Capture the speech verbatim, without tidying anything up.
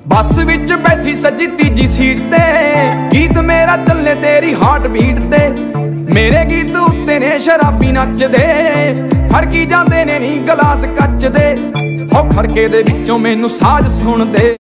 बस विच बैठी सजी तीजी सीट ते, गीत मेरा चले तेरी हार्ट बीट ते। मेरे गीत उत्ते ने शराबी नचदे, खड़की जांदे ने नी गलास कच दे। हो खड़के दे विचों मैनू साज सुणदे।